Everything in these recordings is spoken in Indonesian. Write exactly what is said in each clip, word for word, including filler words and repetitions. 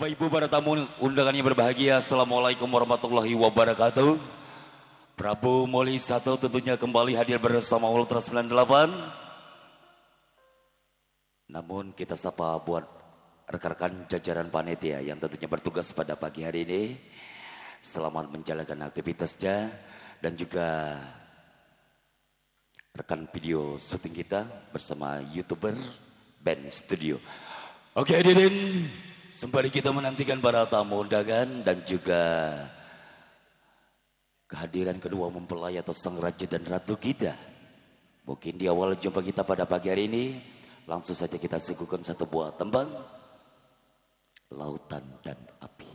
Bapak Ibu para tamu undangan yang berbahagia, Assalamualaikum warahmatullahi wabarakatuh. Prabu Moli satu tentunya kembali hadir bersama Ultra sembilan puluh delapan. Namun kita sapa buat rekan-rekan jajaran panitia yang tentunya bertugas pada pagi hari ini. Selamat menjalankan aktivitasnya dan juga rekan video syuting kita bersama YouTuber Band Studio. Oke hadirin, sembari kita menantikan para tamu undangan dan juga kehadiran kedua mempelai atau sang raja dan ratu kita. Mungkin di awal jumpa kita pada pagi hari ini, langsung saja kita suguhkan satu buah tembang, Lautan dan Api.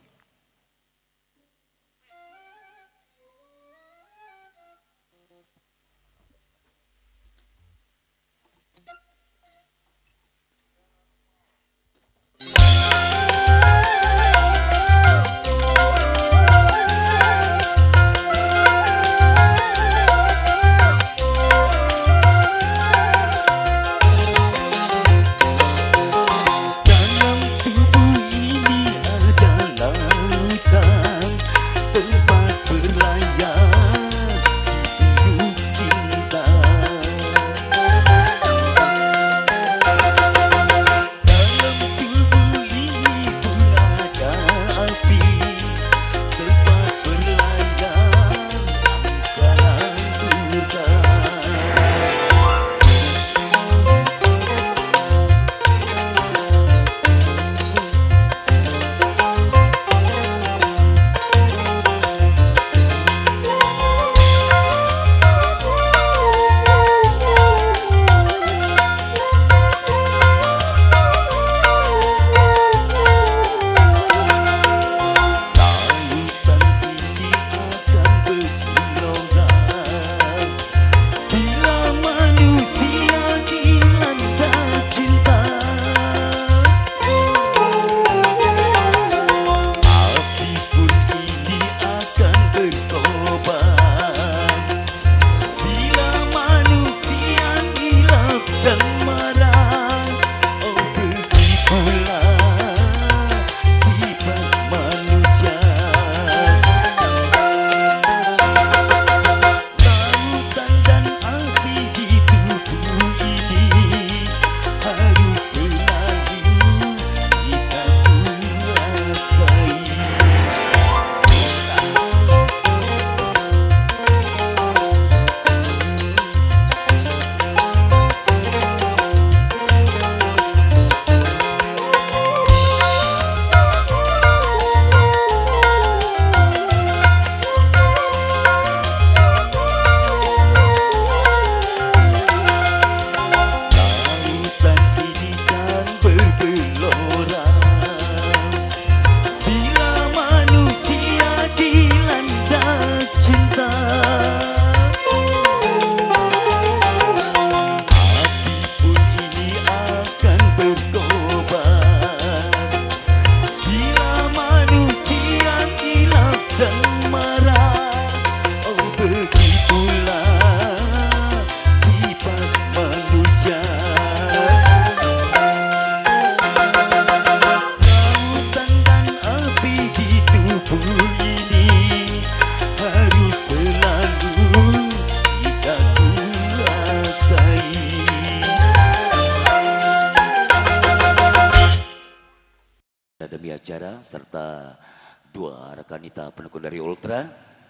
Demi acara serta dua rekanita pendukung dari Ultra.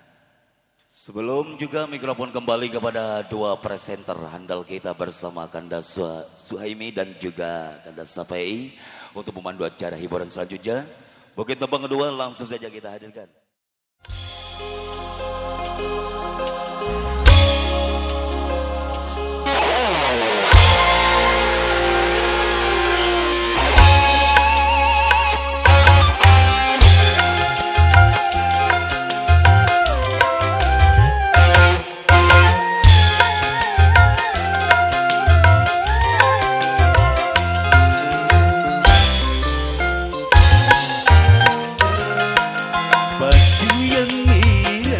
Sebelum juga mikrofon kembali kepada dua presenter handal kita bersama Kanda Suhaimi dan juga Kanda Safei untuk memandu acara hiburan selanjutnya. Bukit tembang kedua langsung saja kita hadirkan. Baju yang merah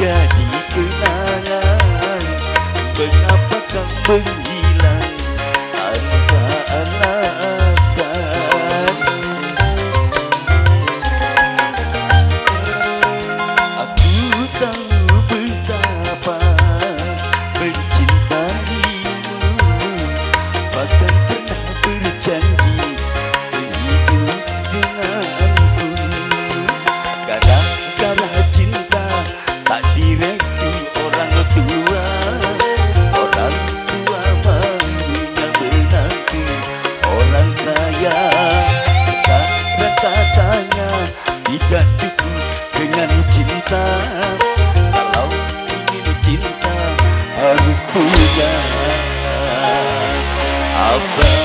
jadi kenangan. Mengapa kau menghilang tanpa alasan? Aku tahu betapa mencintaimu, bahkan pernah berjanji sehidup denganku. Gara-gara cinta tak direstui orang tua, orang tua maunya menantu orang kaya. Sekarang katanya tidak cukup dengan cinta, kalau ingin cinta harus punya abang.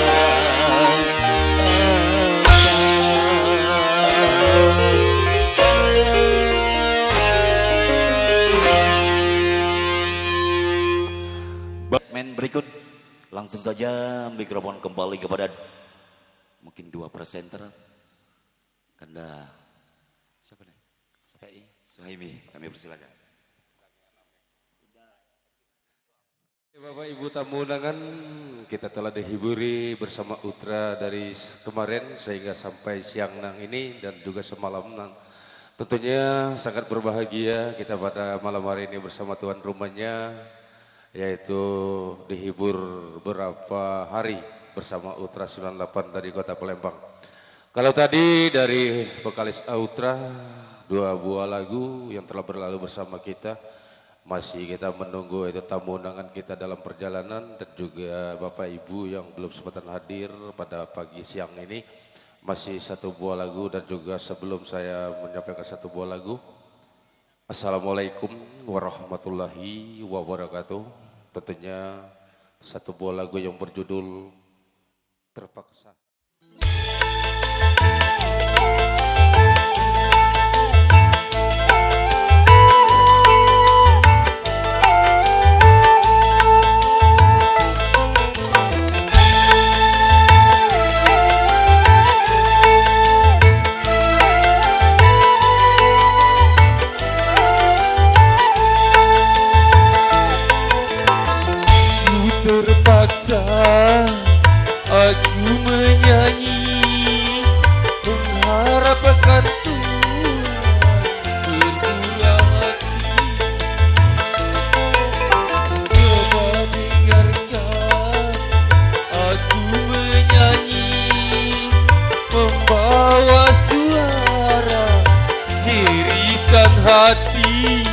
Batman berikut, langsung saja mikrofon kembali kepada mungkin dua presenter. Kanda siapa nih? Suhaimi. Suhaimi, kami persilakan. Bapak Ibu tamu undangan, kita telah dihiburi bersama Ultra dari kemarin sehingga sampai siang nang ini dan juga semalam nang. Tentunya sangat berbahagia kita pada malam hari ini bersama tuan rumahnya, yaitu dihibur beberapa hari bersama Ultra sembilan puluh delapan dari Kota Palembang. Kalau tadi dari vokalis Ultra, dua buah lagu yang telah berlalu bersama kita, masih kita menunggu itu tamu undangan kita dalam perjalanan dan juga Bapak Ibu yang belum sempat hadir pada pagi siang ini, masih satu buah lagu. Dan juga sebelum saya menyampaikan satu buah lagu, Assalamualaikum warahmatullahi wabarakatuh. Tentunya satu buah lagu yang berjudul Terpaksa. Terpaksa aku menyanyi, mengharapkan Tuhan bermurah hati. Coba dengarkan aku menyanyi, membawa suara jeritan hati.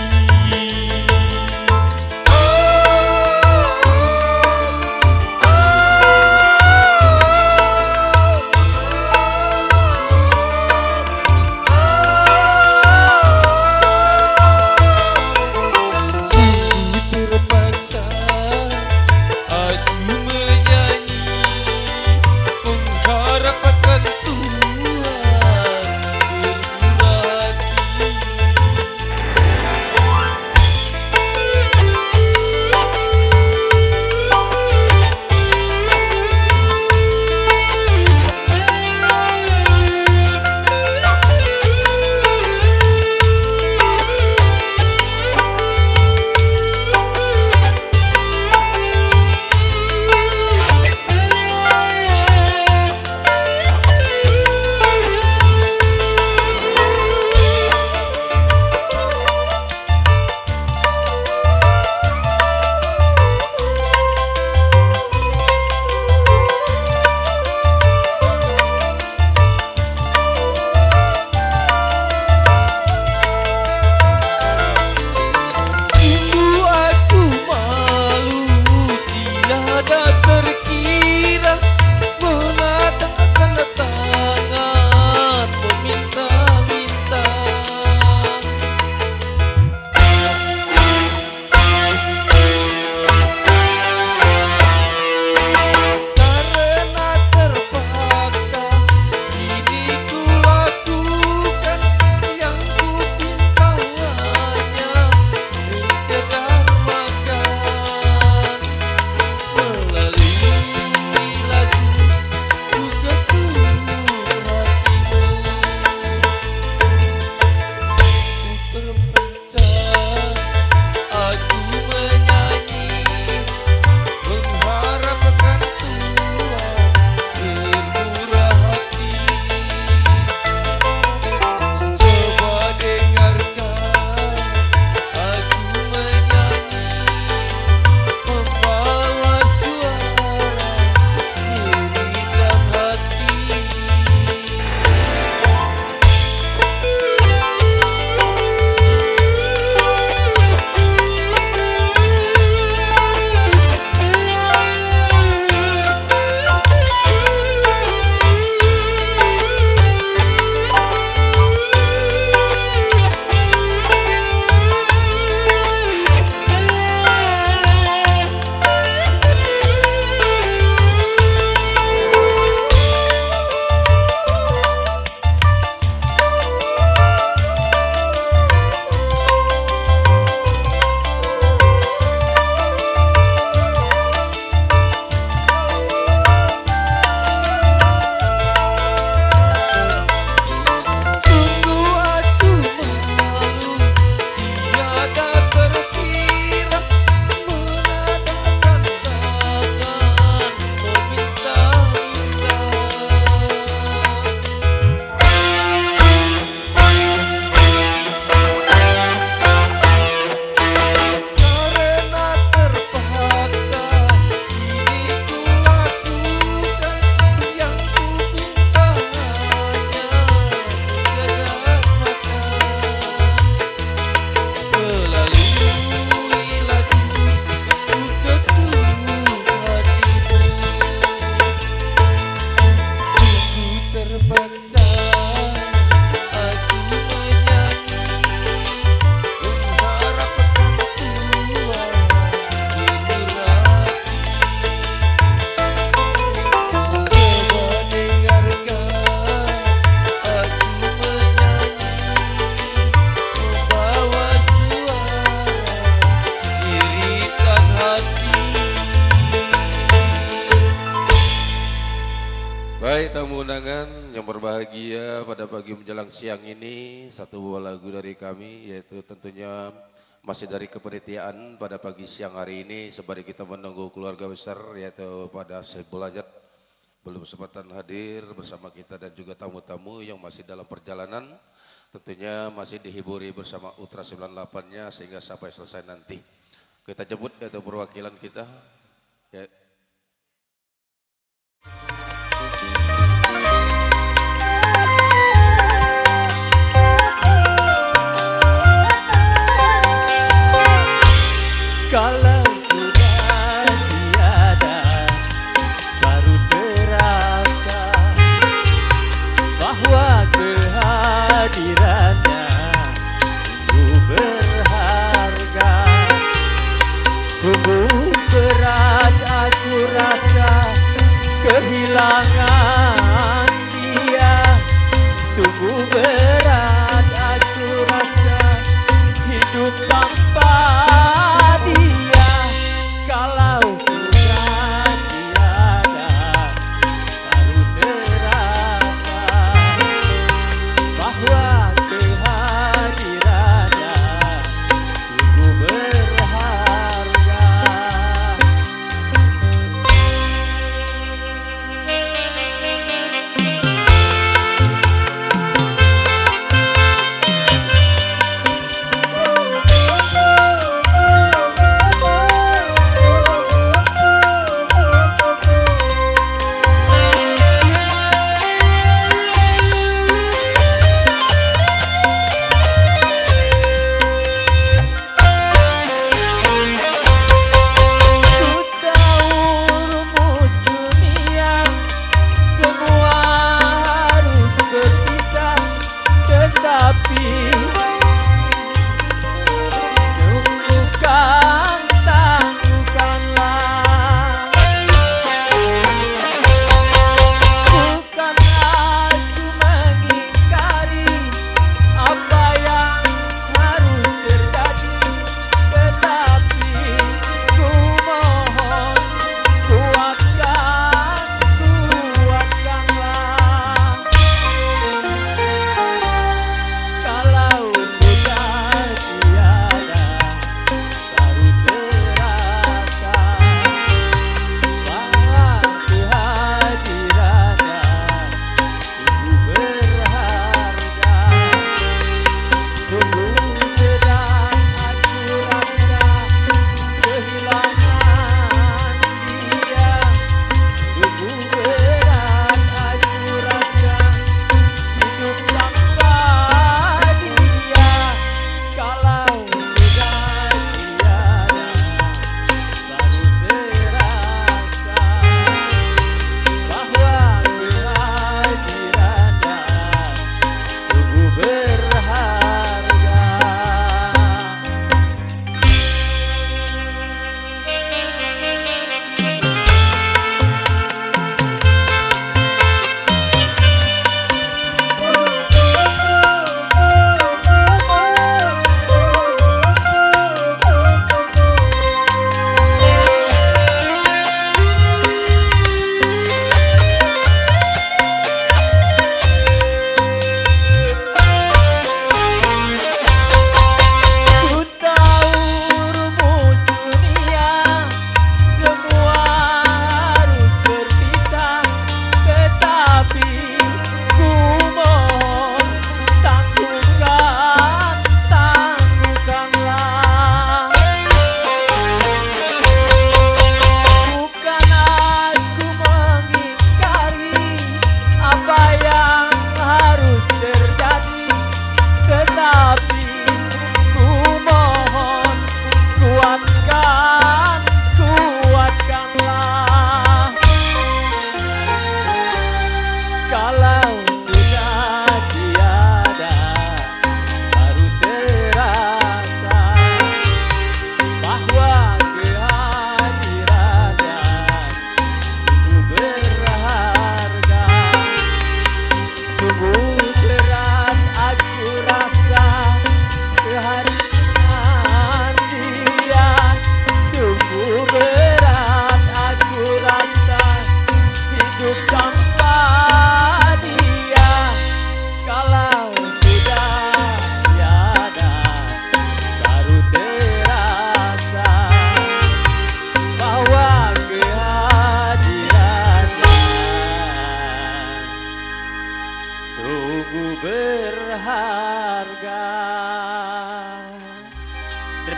undangan yang berbahagia pada pagi menjelang siang ini, satu buah lagu dari kami, yaitu tentunya masih dari kepanitiaan pada pagi siang hari ini, sembari kita menunggu keluarga besar, yaitu pada Saiful Hajat belum kesempatan hadir bersama kita dan juga tamu-tamu yang masih dalam perjalanan, tentunya masih dihiburi bersama Ultra sembilan puluh delapan-nya sehingga sampai selesai nanti. Kita jemput yaitu perwakilan kita. Ya. Kalau sudah tiada, baru terasa bahwa kehadirannya sungguh berharga. Sungguh berat aku rasa kehilangan dia. Sungguh berat aku rasa hidup tanpa dia. Kalau sudah tiada, baru terasa bahwa kehadirannya sungguh berharga.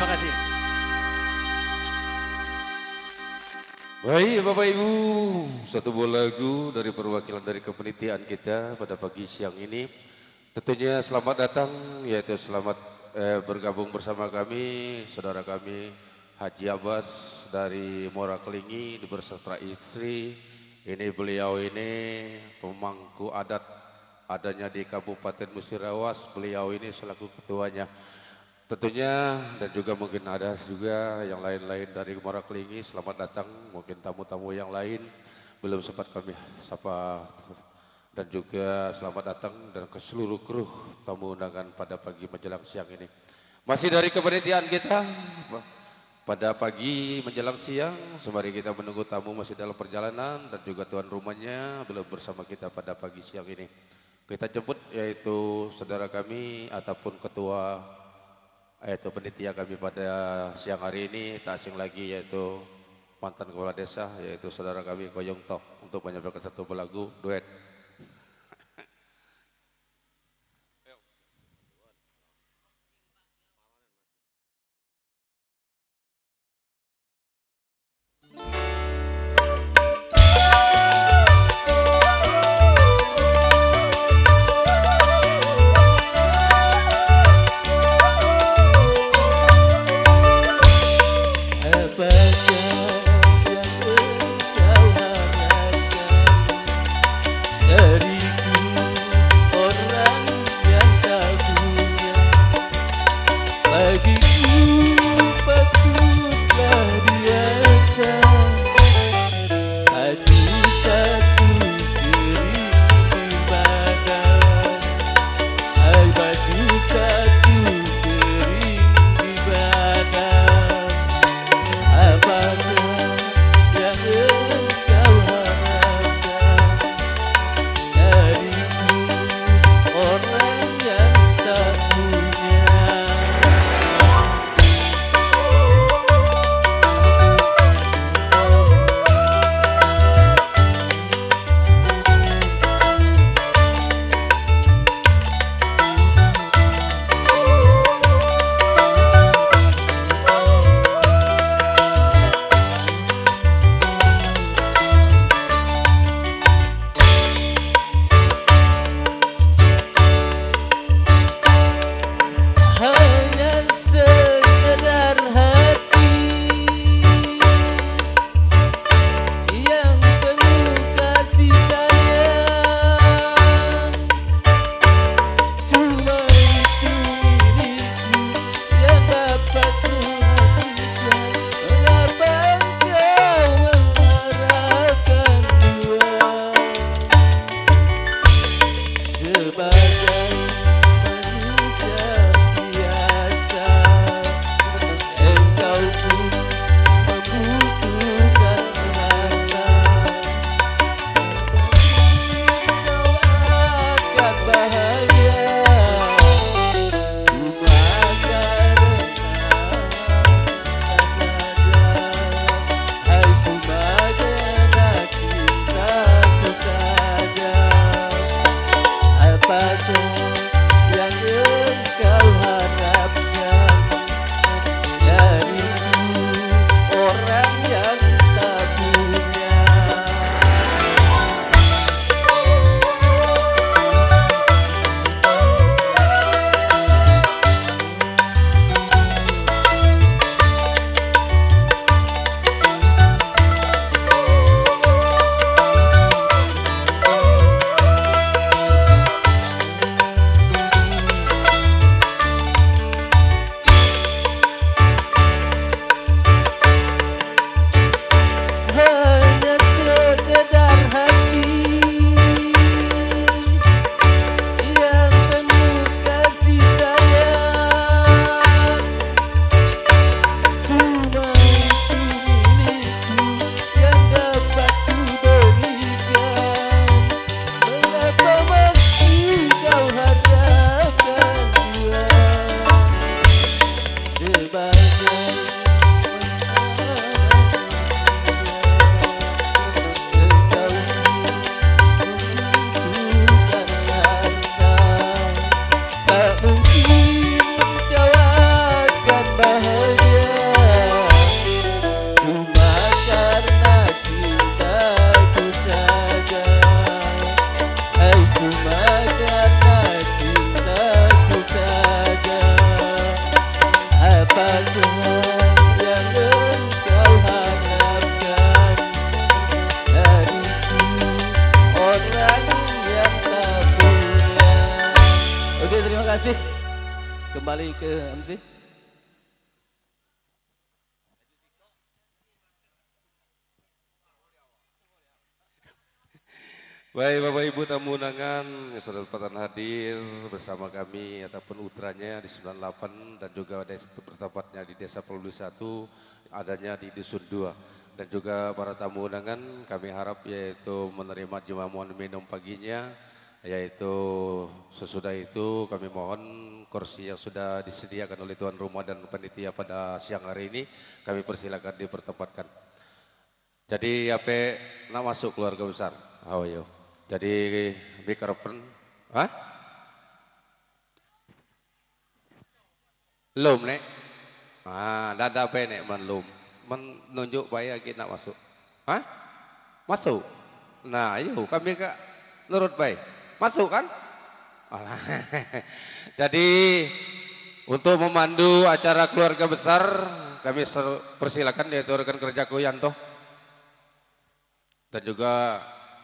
Terima kasih. Baik Bapak Ibu, satu buah lagu dari perwakilan dari kepanitiaan kita pada pagi siang ini. Tentunya selamat datang, yaitu selamat eh, bergabung bersama kami, saudara kami Haji Abbas dari Muara Kelingi beserta istri. Ini beliau ini pemangku adat adanya di Kabupaten Musirawas, beliau ini selaku ketuanya. Tentunya dan juga mungkin ada juga yang lain-lain dari Muara Kelingi, selamat datang. Mungkin tamu-tamu yang lain belum sempat kami sapa dan juga selamat datang dan ke seluruh kru tamu undangan pada pagi menjelang siang ini. Masih dari kepanitiaan kita pada pagi menjelang siang, sembari kita menunggu tamu masih dalam perjalanan dan juga tuan rumahnya belum bersama kita pada pagi siang ini. Kita jemput yaitu saudara kami ataupun ketua yaitu panitia kami pada siang hari ini, tak asing lagi yaitu mantan kepala desa, yaitu saudara kami Koyong Tok untuk menyampaikan satu lagu duet. kembali ke M C. Baik Bapak Ibu tamu undangan yang sudah berkenan hadir bersama kami ataupun utranya di sembilan puluh delapan dan juga desa bertempatnya di Desa Pelulu satu, adanya di Dusun dua. Dan juga para tamu undangan kami harap yaitu menerima jamuan minum paginya, yaitu sesudah itu kami mohon kursi yang sudah disediakan oleh tuan rumah dan panitia pada siang hari ini kami persilakan dipertempatkan. Jadi apa nak masuk keluarga besar? How are you? Jadi mikrofon, hah? Lum nek, ah, dada apa nek man lum, menunjuk baik kita nak masuk, hah? Masuk, nah yuk kami kak nurut baik, masuk kan? Alah. Jadi untuk memandu acara keluarga besar kami persilakan yaitu rekan kerjaku Yanto dan juga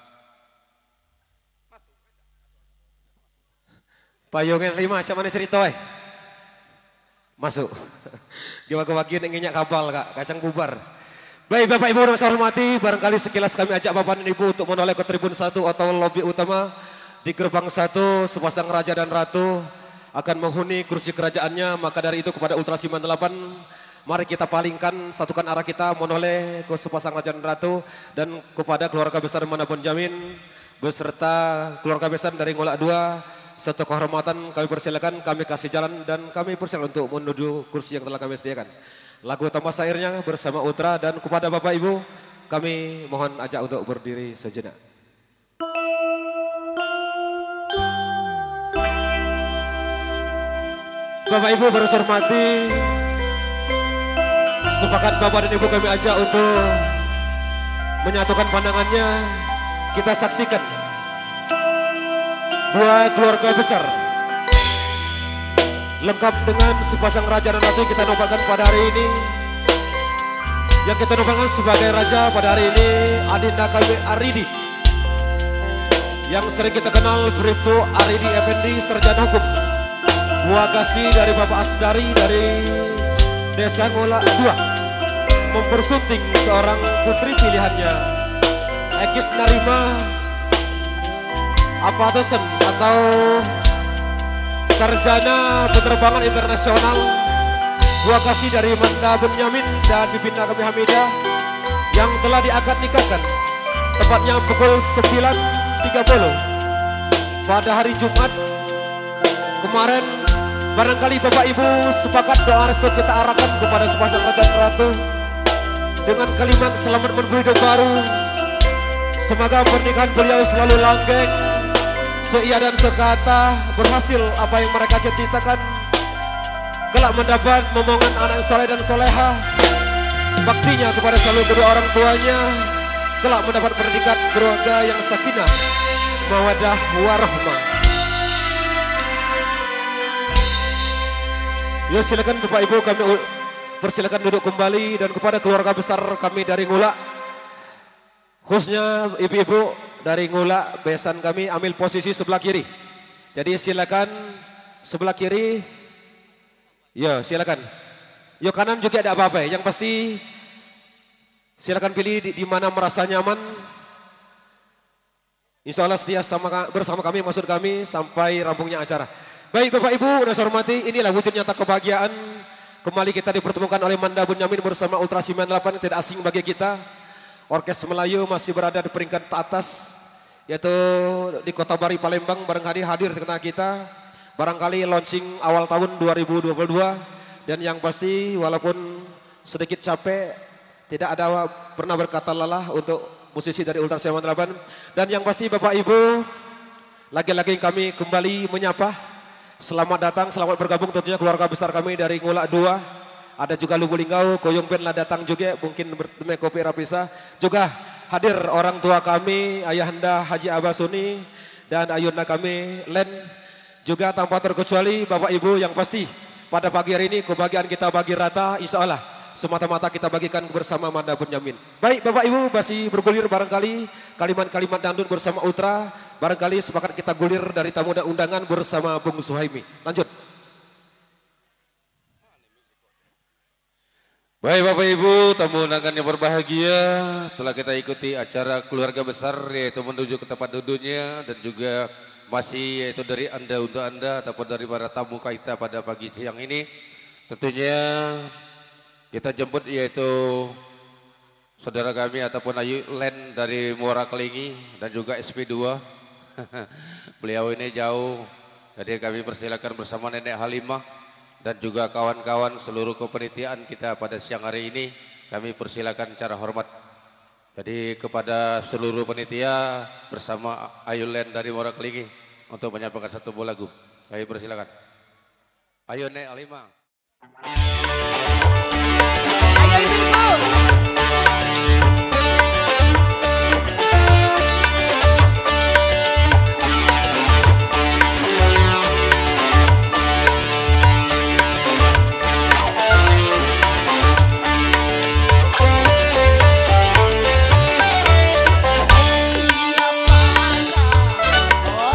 Payungan lima, siapa mana cerita eh? Masuk. Gawak-gawakin inginnya kapal kak, kacang bubar. Baik Bapak Ibu yang saya hormati, barangkali sekilas kami ajak Bapak dan Ibu untuk menoleh ke tribun satu atau lobi utama. Di gerbang satu, sepasang raja dan ratu akan menghuni kursi kerajaannya. Maka dari itu kepada Ultra sembilan puluh delapan, mari kita palingkan, satukan arah kita menoleh ke sepasang raja dan ratu. Dan kepada keluarga besar Manda Bonjamin beserta keluarga besar dari Ngolak dua. Satu kehormatan kami persilakan, kami kasih jalan dan kami persilakan untuk menuju kursi yang telah kami sediakan. Lagu utama sairnya bersama Ultra dan kepada Bapak Ibu kami mohon ajak untuk berdiri sejenak. Bapak Ibu baru hormati, sepakat Bapak dan Ibu kami ajak untuk menyatukan pandangannya. Kita saksikan dua keluarga besar lengkap dengan sepasang raja dan ratu kita nobatkan pada hari ini. Yang kita nobatkan sebagai raja pada hari ini Adinda kami Aridi, yang sering kita kenal Bribtu Aridi Effendi, sarjana hukum. Buah kasih dari Bapak Asdari dari Desa Ngolak dua mempersunting seorang putri pilihannya, Ekis Narima apa dosen atau sarjana penerbangan internasional. Buah kasih dari Manda Bonjamin dan Bibinda kami Hamidah yang telah diakad nikahkan tepatnya pukul sembilan tiga puluh pada hari Jumat kemarin. Barangkali Bapak Ibu sepakat doa restu kita arahkan kepada sepasang raja dan ratu dengan kalimat selamat menempuh hidup baru. Semoga pernikahan beliau selalu langgeng, seia dan sekata, berhasil apa yang mereka cita-citakan, kelak mendapat momongan anak soleh dan soleha, baktinya kepada selalu kedua orang tuanya, kelak mendapat pernikahan keluarga yang sakinah, mawadah warahmah. Yuk silakan Bapak Ibu kami persilakan duduk kembali, dan kepada keluarga besar kami dari Ngulak, khususnya ibu-ibu dari Ngulak, besan kami ambil posisi sebelah kiri. Jadi silakan sebelah kiri. Ya silakan. Yo kanan juga ada apa-apa. Yang pasti silakan pilih di, di mana merasa nyaman. Insya Allah setia sama, bersama kami, maksud kami sampai rampungnya acara. Baik Bapak Ibu, udah saya hormati, inilah wujud nyata kebahagiaan. Kembali kita dipertemukan oleh Manda Bonjamin bersama Ultra sembilan puluh delapan, tidak asing bagi kita. Orkes Melayu masih berada di peringkat atas, yaitu di Kota Bari Palembang, barangkali hadir di tengah kita. Barangkali launching awal tahun dua ribu dua puluh dua. Dan yang pasti walaupun sedikit capek, tidak ada pernah berkata lelah untuk musisi dari Ultra sembilan puluh delapan. Dan yang pasti Bapak Ibu, lagi-lagi kami kembali menyapa. Selamat datang, selamat bergabung tentunya keluarga besar kami dari Ngulak dua. Ada juga Lubu Linggau, Koyong Ben lah datang juga, mungkin bertemu kopi rapisa. Juga hadir orang tua kami, Ayahanda Haji Abasuni dan ayunda kami Len. Juga tanpa terkecuali Bapak Ibu, yang pasti pada pagi hari ini kebahagiaan kita bagi rata, insya Allah semata-mata kita bagikan bersama Manda Bonjamin. Baik Bapak Ibu, masih bergulir barangkali kalimat-kalimat dangdut bersama Ultra. Barangkali sepakat kita gulir dari tamu dan undangan bersama Bung Suhaimi. Lanjut. Baik Bapak Ibu, tamu undangan yang berbahagia, telah kita ikuti acara keluarga besar yaitu menuju ke tempat duduknya dan juga masih yaitu dari Anda untuk Anda ataupun dari para tamu kita pada pagi siang ini. Tentunya kita jemput yaitu saudara kami ataupun Ayu Len dari Muara Kelingi dan juga S P dua. Beliau ini jauh, jadi kami persilakan bersama Nenek Halimah dan juga kawan-kawan seluruh kepanitiaan kita pada siang hari ini. Kami persilakan cara hormat. Jadi kepada seluruh panitia bersama Ayu Len dari Muara Kelingi untuk menyampaikan satu buah lagu. Kami persilakan. Ayo Nek Halimah. Ayo ibu-ibu.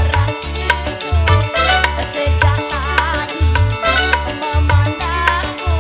Sejak tadi memandangku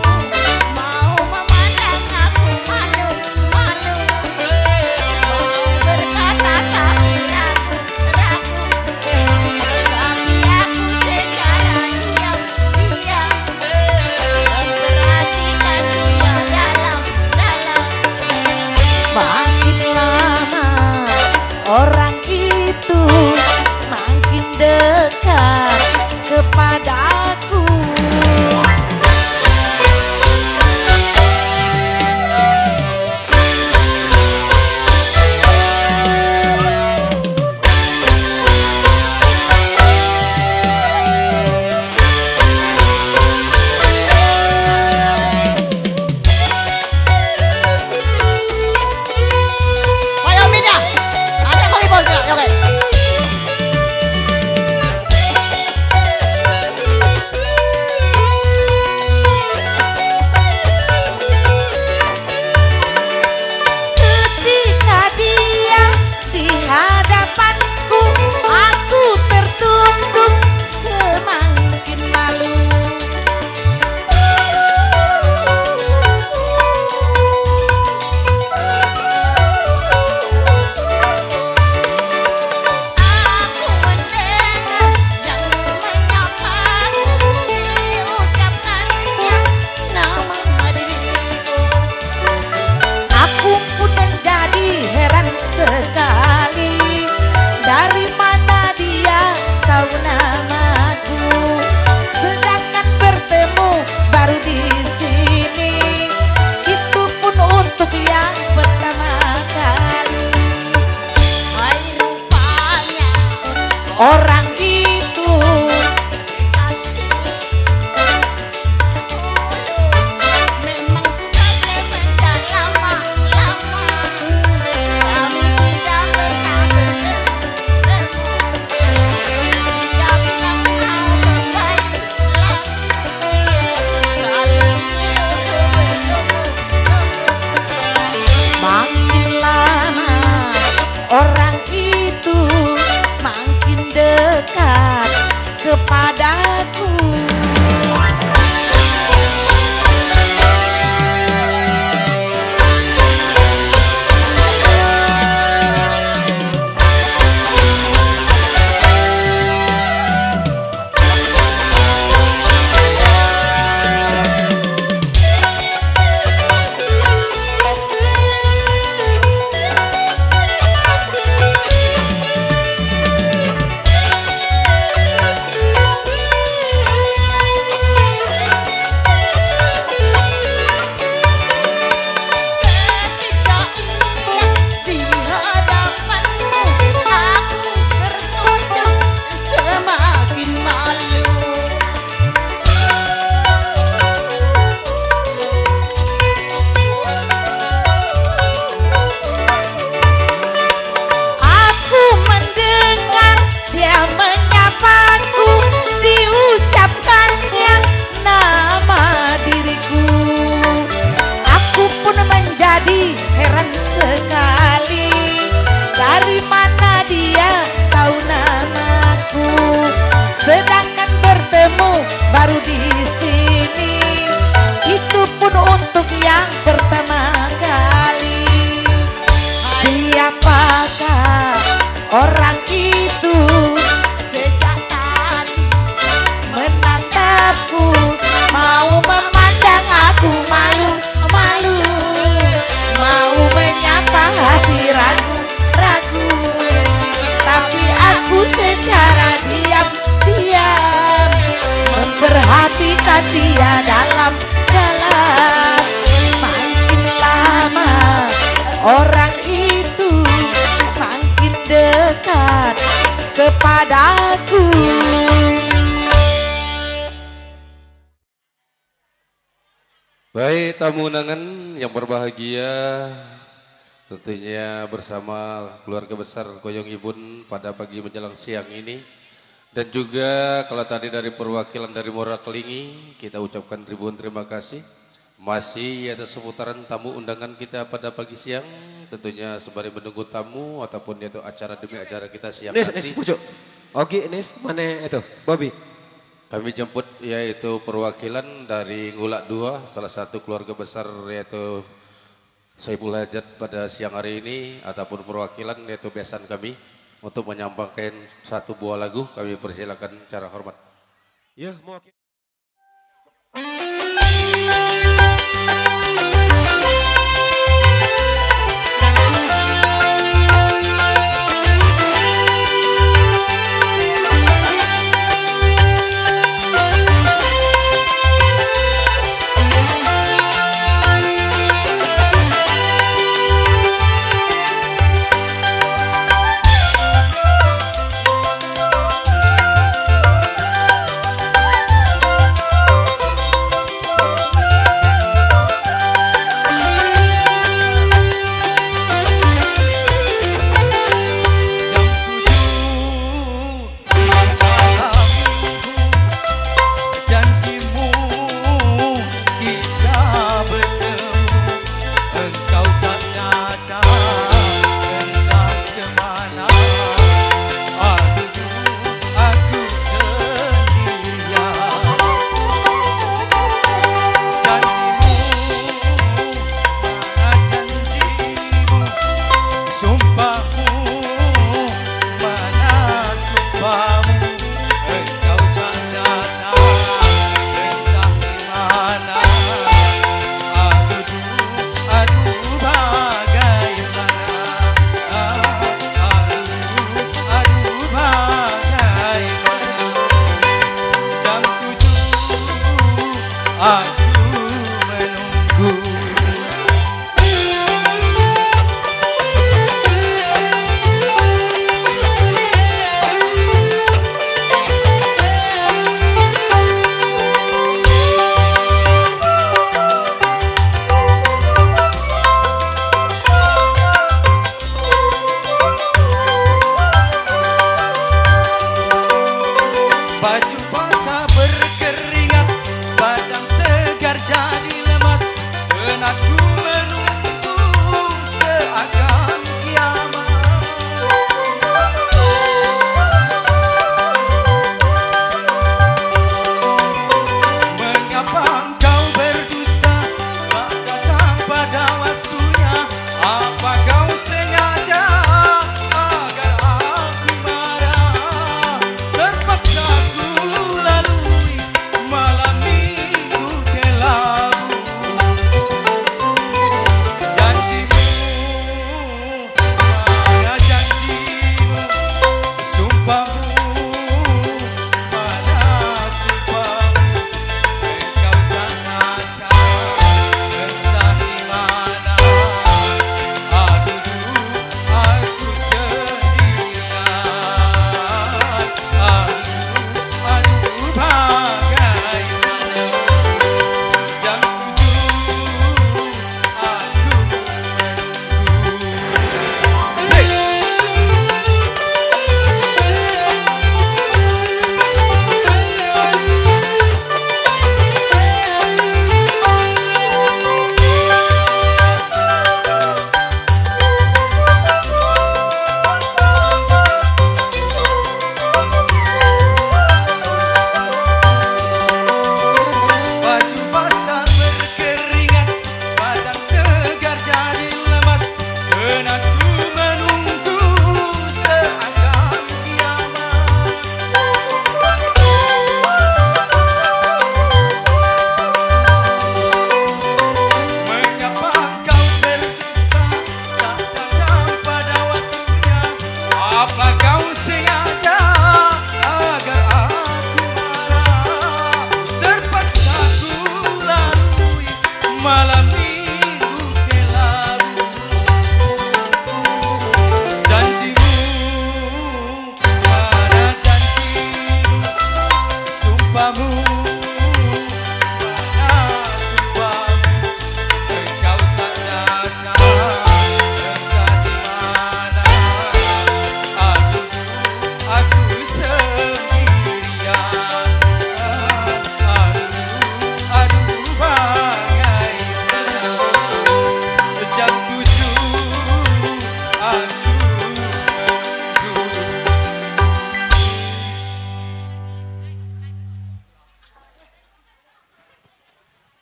kepadaku. Baik tamu undangan yang berbahagia, tentunya bersama keluarga besar Koyong Ibun pada pagi menjelang siang ini. Dan juga kalau tadi dari perwakilan dari Muara Kelingi, kita ucapkan ribuan terima kasih. Masih ada seputaran tamu undangan kita pada pagi siang, tentunya sembari menunggu tamu ataupun yaitu acara demi acara kita siang Nis, nanti. Nis, pucuk. Oke, Nis, mana itu? Bobby. Kami jemput yaitu perwakilan dari Ngulak dua, salah satu keluarga besar yaitu Saiful Hajat pada siang hari ini, ataupun perwakilan yaitu besan kami untuk menyampaikan satu buah lagu. Kami persilakan secara hormat. Ya, mau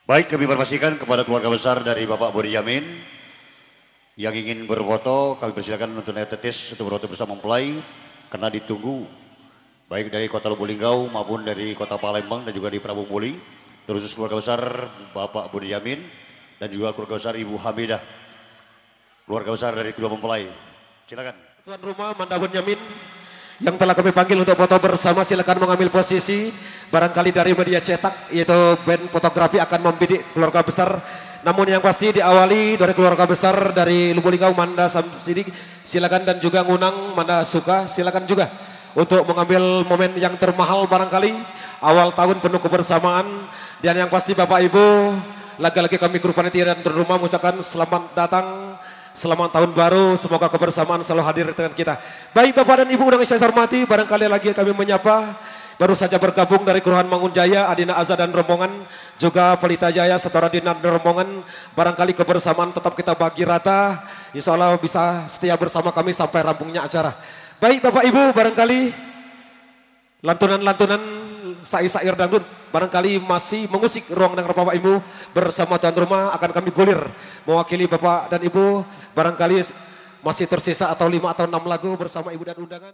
Baik, kami informasikan kepada keluarga besar dari Bapak Budi Yamin yang ingin berfoto, kami persilakan untuk naik tetis untuk berfoto bersama mempelai karena ditunggu baik dari kota Lubuk Linggau maupun dari kota Palembang dan juga di Prabu Muli, terus keluarga besar Bapak Budi Yamin dan juga keluarga besar Ibu Hamidah, keluarga besar dari kedua mempelai. Silakan. Tuan rumah Manda Bunyamin yang telah kami panggil untuk foto bersama, silakan mengambil posisi. Barangkali dari media cetak yaitu band fotografi akan membidik keluarga besar. Namun yang pasti diawali dari keluarga besar dari Lubuk Linggau Manda Samsidik, silakan, dan juga Ngunang Manda Suka, silakan juga untuk mengambil momen yang termahal barangkali awal tahun penuh kebersamaan. Dan yang pasti Bapak Ibu, lagi-lagi kami grup panitia dan tuan rumah mengucapkan selamat datang, selamat tahun baru, semoga kebersamaan selalu hadir di tengah kita. Baik Bapak dan Ibu undangan saya hormati, barangkali lagi kami menyapa baru saja bergabung dari Kelurahan Mangunjaya, Adina Azza dan rombongan, juga Pelita Jaya serta Radina dan rombongan. Barangkali kebersamaan tetap kita bagi rata, insya Allah bisa setia bersama kami sampai rampungnya acara. Baik Bapak Ibu, barangkali lantunan-lantunan sair-sair dangdut barangkali masih mengusik ruang dengar Bapak Ibu bersama tuan rumah akan kami gulir mewakili Bapak dan Ibu. Barangkali masih tersisa atau lima atau enam lagu bersama Ibu dan undangan.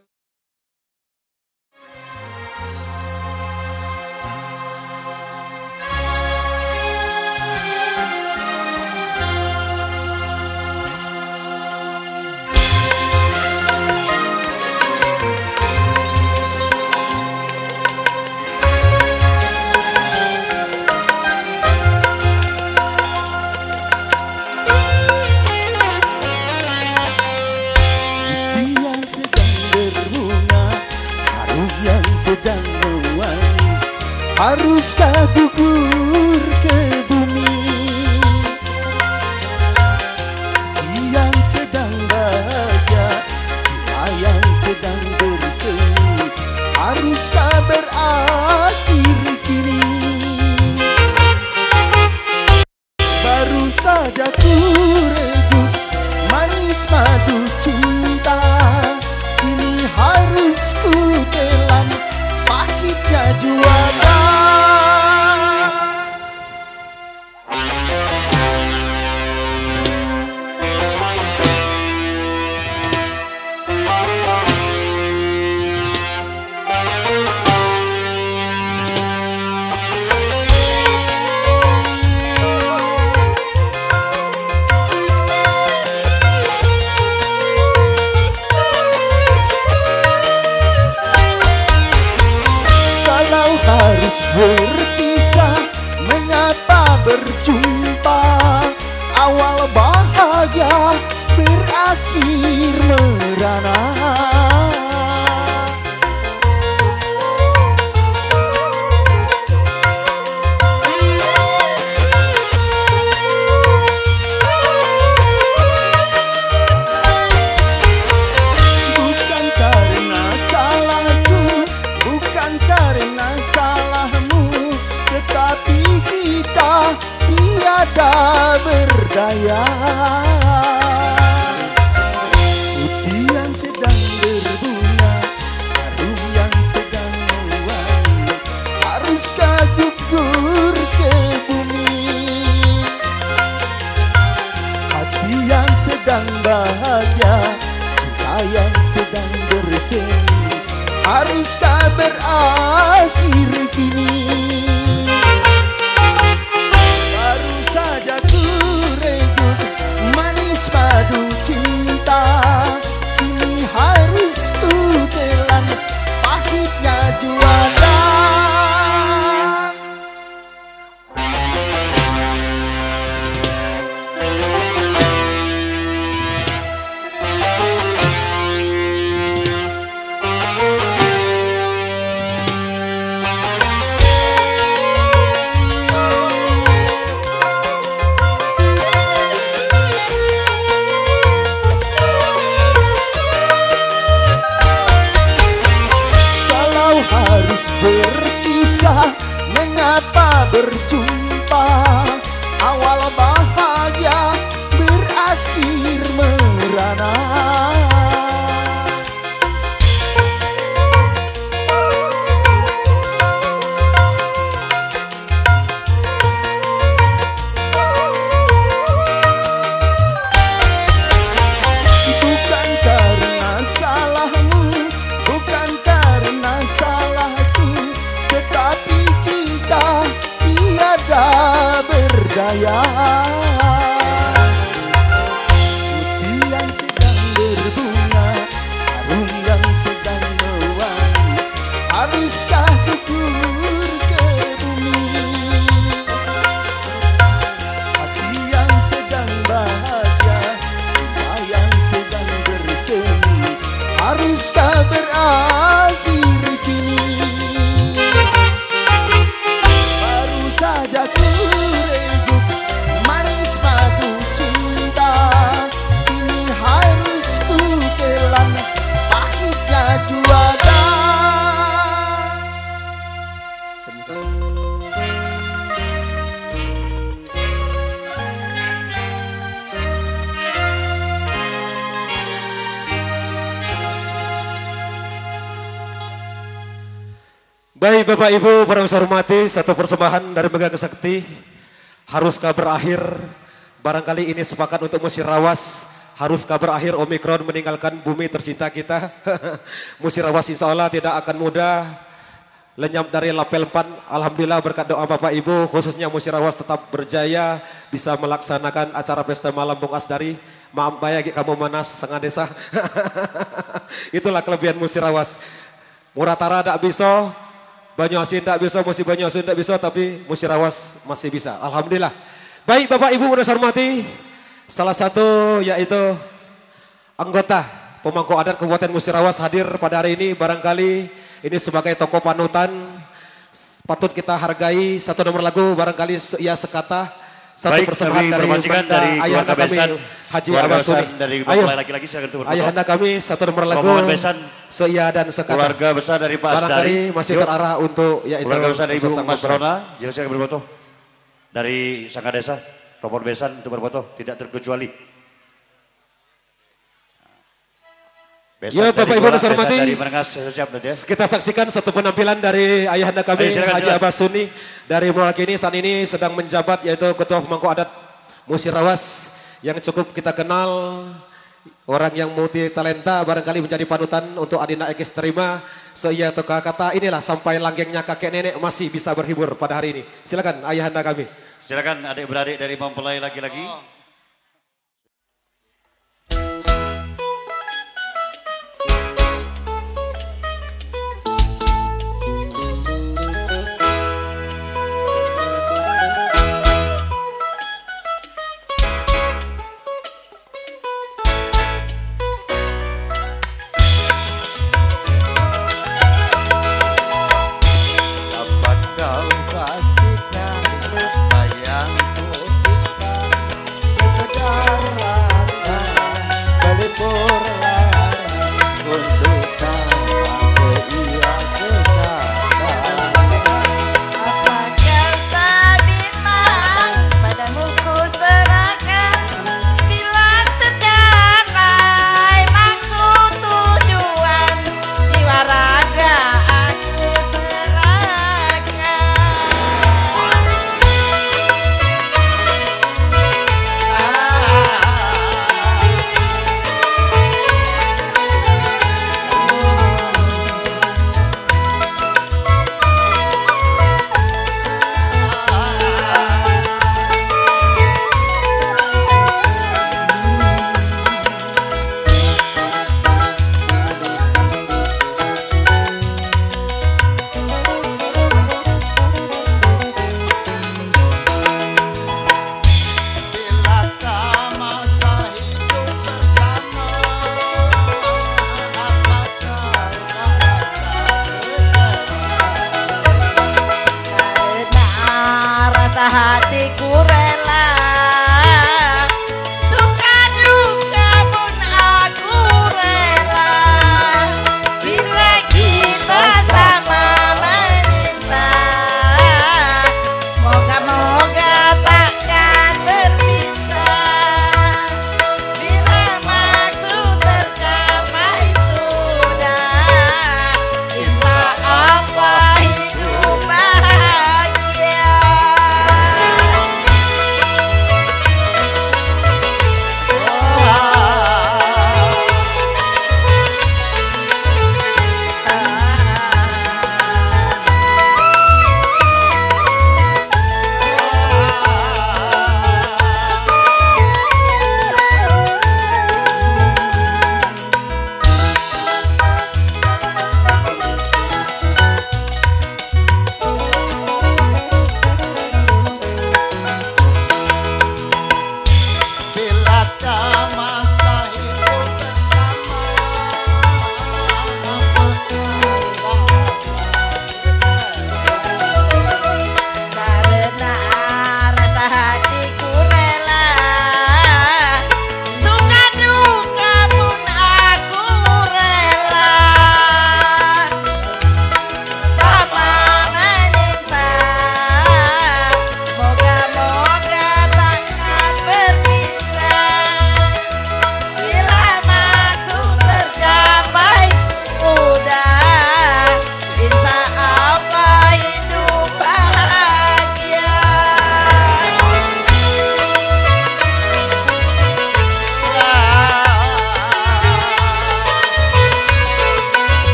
Sedang mewangi, haruskah gugur ke bumi? Yang sedang bahagia, jiwa yang sedang bersemi, haruskah berakhir kini? Baru saja ku redup manis madu cinta, kini harus ku telan pahitnya juara. Harus berpisah, mengapa berjumpa? Awal bahagia berakhir merana. Bukan karena salahku, bukan karena salahmu, tetapi kita tiada berdaya. Putih yang sedang berbunga, harum yang sedang mewangi, haruskah gugur ke bumi? Hati yang sedang bahagia, cinta yang sedang bersemi, haruskah berakhir kini? Baru saja ku redup manis madu cinta, kini harus ku telan pahitnya juara. sayang. Putih yang sedang berbunga, harum yang sedang mewangi, haruskah gugur ke bumi? Hati yang sedang bahagia, jiwa yang sedang bersemi, haruskah berakhir kini? Baru saja ku regup manis madu cinta, kini harus ku telan pahitnya juara. Baik Bapak Ibu, para yang saya hormati, satu persembahan dari Mega Sakti, haruskah berakhir? Barangkali ini sepakat untuk Musirawas, haruskah berakhir Omikron meninggalkan bumi tercinta kita? Musirawas insya Allah tidak akan mudah lenyap dari lapelpan. Alhamdulillah berkat doa Bapak Ibu, khususnya Musirawas tetap berjaya bisa melaksanakan acara pesta malam Bung Asdari. Maaf bayar kamu manas sangat desa. Itulah kelebihan Musirawas. Muratara tidak bisa, Banyuasin tidak bisa, Musi Banyuasin tidak bisa, tapi Musirawas masih bisa. Alhamdulillah. Baik Bapak Ibu udah hormati, salah satu yaitu anggota pemangku adat Kabupaten Musirawas hadir pada hari ini. Barangkali ini sebagai tokoh panutan, patut kita hargai. Satu nomor lagu barangkali ia sekata. Satu Baik, persembahan dari informasikan dari ayahanda keluarga kami Besan, Haji keluarga Abasuni. Besan dari Ayo, mempelai laki-laki silakan turun. ayahanda kami satu nomor lagu Rombongan Besan, seia dan sekata. keluarga besar dari Pak Asdari. Barangkali masih Yuk. terarah untuk yaitu Keluarga besar dari Ibu bersama Mas Rona, silakan berfoto. Dari Sangga Desa, Rombongan Besan untuk berfoto, tidak terkecuali. Besan Ya Bapak dari Ibu Gorak, yang saya hormati, Besan dari Menengas, siap ya. kita saksikan satu penampilan dari ayahanda kami Ayo, silakan, Haji silakan. Abasuni dari mewakili saat ini sedang menjabat yaitu Ketua Pemangku Adat Musirawas yang cukup kita kenal, orang yang multi talenta, barangkali menjadi panutan untuk Adinda Ekis terima. Seia toka kata inilah sampai langgengnya kakek nenek masih bisa berhibur pada hari ini. Silakan ayahanda kami. Silakan adik-beradik dari mempelai laki-laki. Dapat kau pastikan apa yang ku berikan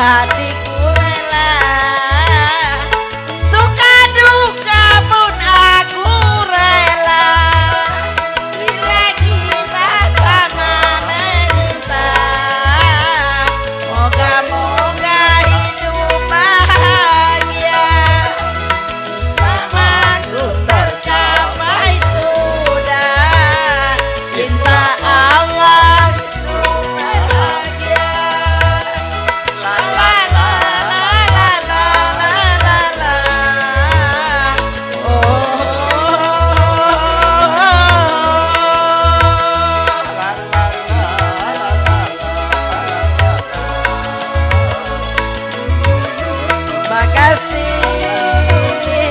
hatiku rela, suka duka pun aku rela, bila kita sama mencinta, moga-moga hidup bahagia, maksud tercapai sudah, insya Allah bahagia. La la la la la la la la. Makasih.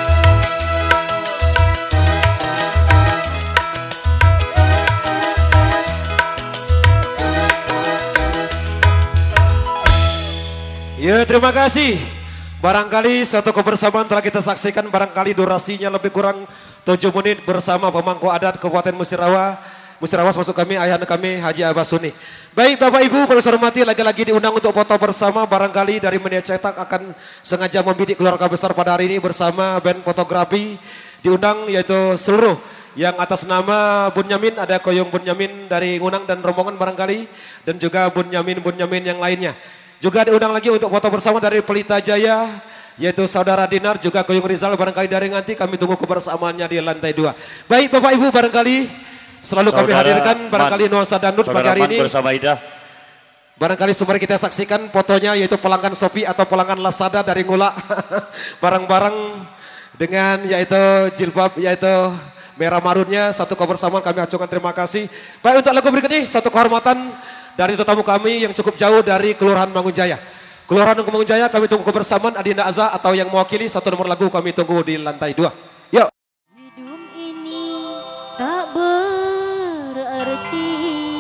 Ya, terima kasih. Barangkali suatu kebersamaan telah kita saksikan, barangkali durasinya lebih kurang tujuh menit bersama pemangku adat Kabupaten Musirawa. Musirawas masuk kami, ayahanda kami Haji Abasuni. Baik Bapak Ibu, perlu saya hormati, lagi-lagi diundang untuk foto bersama. Barangkali dari media cetak akan sengaja membidik keluarga besar pada hari ini bersama band fotografi. Diundang yaitu seluruh yang atas nama Bunyamin, ada Koyong Bunyamin dari Ngunang dan rombongan barangkali. Dan juga Bunyamin-Bunyamin yang lainnya. Juga diundang lagi untuk foto bersama dari Pelita Jaya, yaitu Saudara Dinar, juga Koyong Rizal barangkali dari Nganti. Kami tunggu kebersamaannya di lantai dua. Baik Bapak Ibu, barangkali selalu kami Saudara hadirkan barangkali Man, nuansa dangdut pagi Saudara hari Man ini. bersama Ida. Barangkali sumber kita saksikan fotonya yaitu pelanggan Shopee atau pelanggan Lazada dari Ngula. Barang-barang dengan yaitu jilbab yaitu merah marunnya, satu kebersamaan kami acukan terima kasih. Baik, untuk lagu berikut ini satu kehormatan dari tetamu kami yang cukup jauh dari Kelurahan Mangunjaya. Kelurahan Mangunjaya kami tunggu kebersamaan Adinda Azza atau yang mewakili satu nomor lagu kami tunggu di lantai dua. Yuk. Hidup ini tak berarti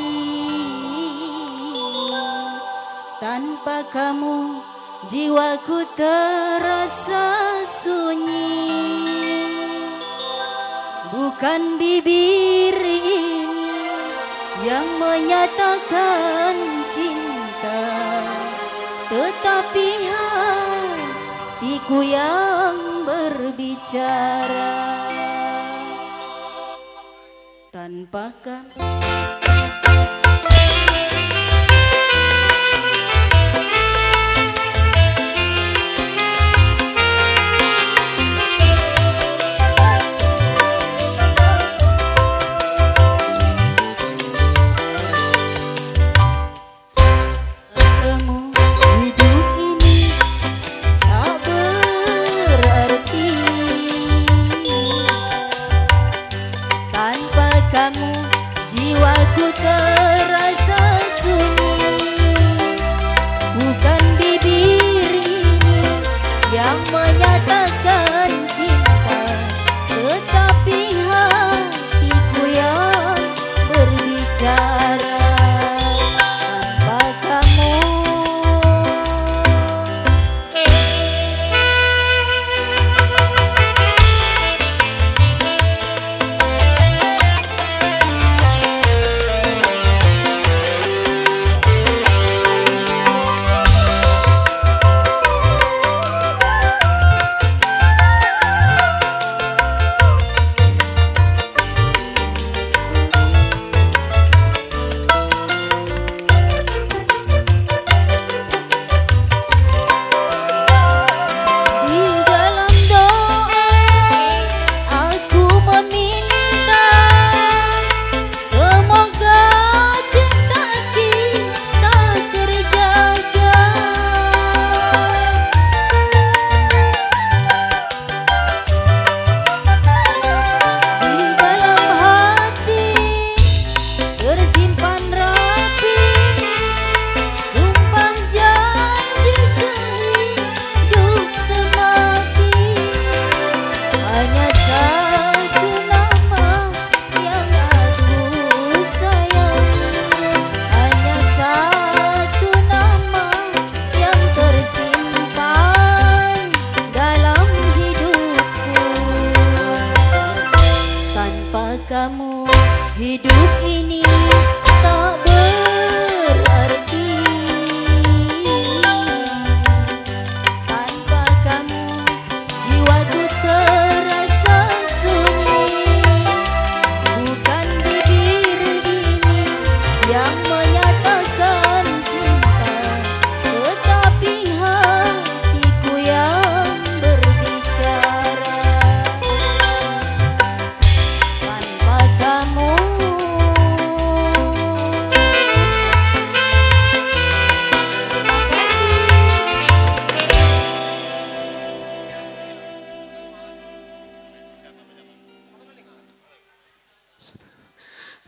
tanpa kamu, jiwaku terasa sunyi. Bukan bibir ini yang menyatakan cinta, tetapi hatiku yang berbicara. Tanpa kamu jiwaku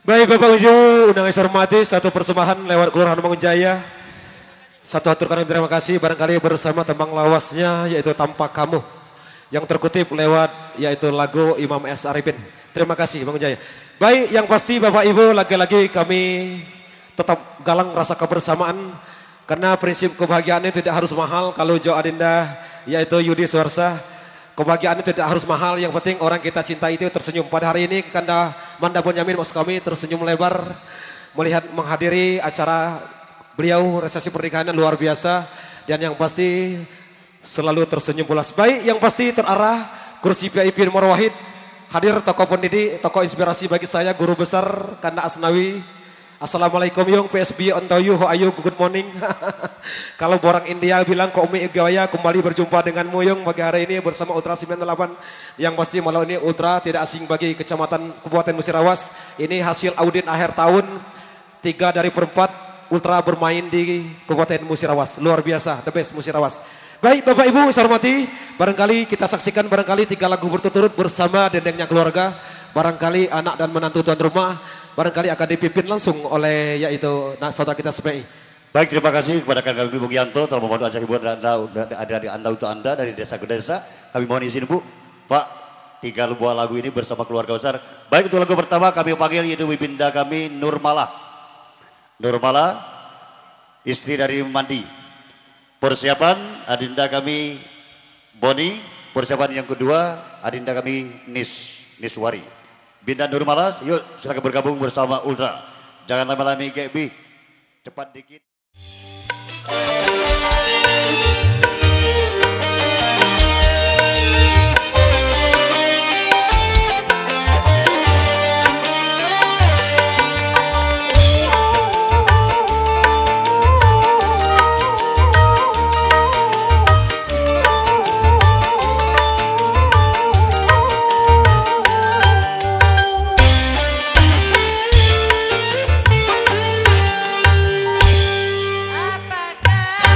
Baik Bapak Ibu, undangan saya hormati, satu persembahan lewat Kelurahan Mangunjaya. Satu aturkan terima kasih barangkali bersama tembang lawasnya yaitu Tanpa Kamu. Yang terkutip lewat yaitu lagu Imam S. Arifin. Terima kasih Mangunjaya. Baik, yang pasti Bapak Ibu lagi-lagi kami tetap galang rasa kebersamaan. Karena prinsip kebahagiaan itu tidak harus mahal. Kalau Jo Adinda yaitu Yudi Suarsa. Kebahagiaan itu tidak harus mahal, yang penting orang kita cintai itu tersenyum. Pada hari ini Kanda Manda Bonyamin maksud kami tersenyum lebar melihat menghadiri acara beliau resepsi pernikahannya luar biasa. Dan yang pasti selalu tersenyum pulas. Baik, yang pasti terarah kursi V I P nomor wahid. Hadir tokoh pendidik, tokoh inspirasi bagi saya, guru besar Kanda Asnawi. Assalamualaikum yung P S B onto you, how are you, good morning. Kalau orang India bilang kok Umi Igawaya, kembali berjumpa denganmu yung pagi hari ini bersama Ultra sembilan puluh delapan. Yang pasti malam ini Ultra tidak asing bagi Kecamatan Kabupaten Musirawas. Ini hasil audit akhir tahun, tiga dari perempat Ultra bermain di Kabupaten Musirawas. Luar biasa, the best Musirawas. Baik Bapak Ibu saya hormati, barangkali kita saksikan barangkali tiga lagu berturut-turut bersama dendengnya keluarga. Barangkali anak dan menantu tuan rumah barangkali akan dipimpin langsung oleh yaitu saudara kita S P I. Baik, terima kasih kepada Kang Bung Yanto telah membantu acara hiburan anda, ada di anda untuk anda dari desa ke desa. Kami mohon izin Bu, Pak, tiga buah lagu ini bersama keluarga besar. Baik, untuk lagu pertama kami panggil yaitu Wibinda kami Nurmala. Nurmala, istri dari Mandi. Persiapan Adinda kami Boni. Persiapan yang kedua Adinda kami Nis Niswari. Binda Nurmala, yuk silakan bergabung bersama Ultra. Jangan lama-lama G B, cepat dikit. Apakah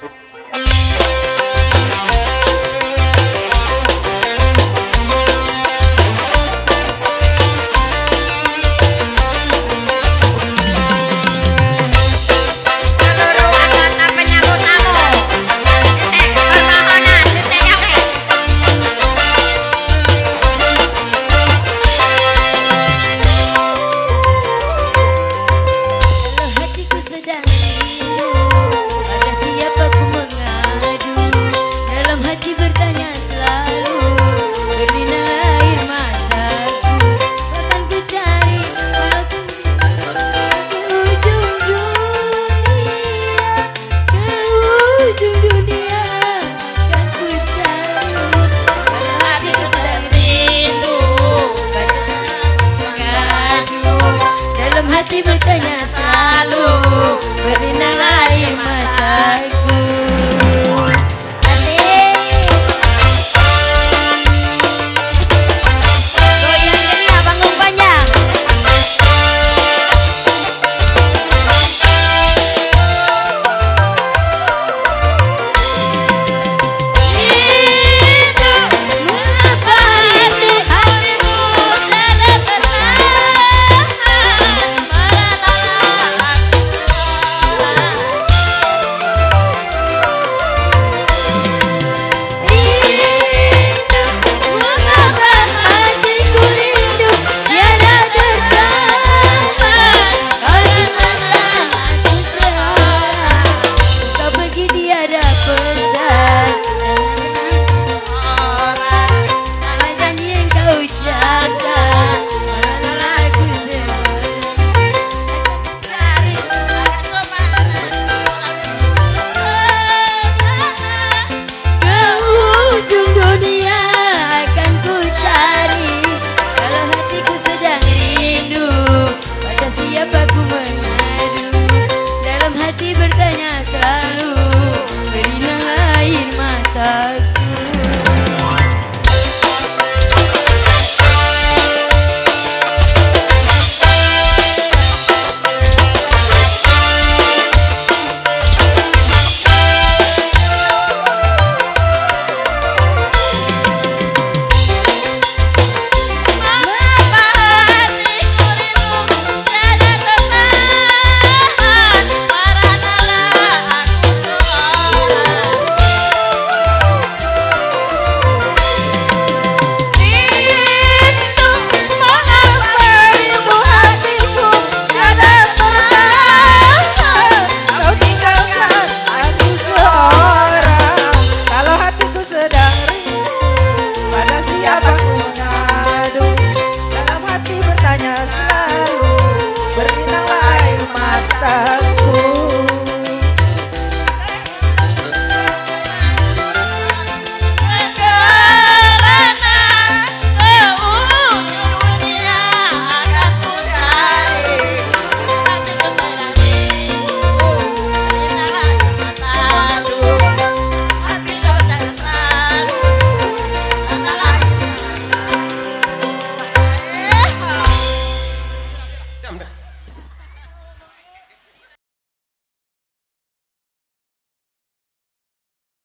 hati bertanya selalu berinar air mataku. Goyang kena bangun panjang. Siapa ku mengadu, dalam hati bertanya selalu